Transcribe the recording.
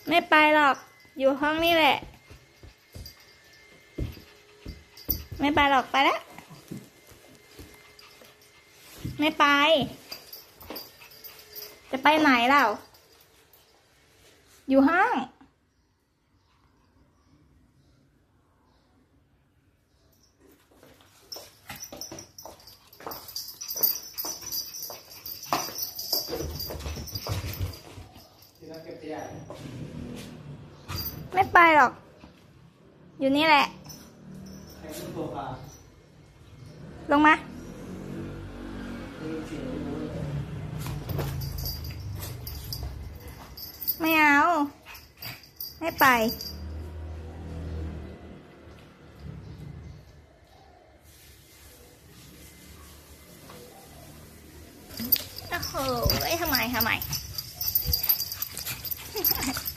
ไม่ไปหรอกอยู่ห้องนี่แหละไม่ไปหรอกไปแล้วไม่ไปจะไปไหนเล่าอยู่ห้องไม่ไปหรอกอยู่นี่แหละลงมาไม่เอาไม่ไปโอ้โหทำไม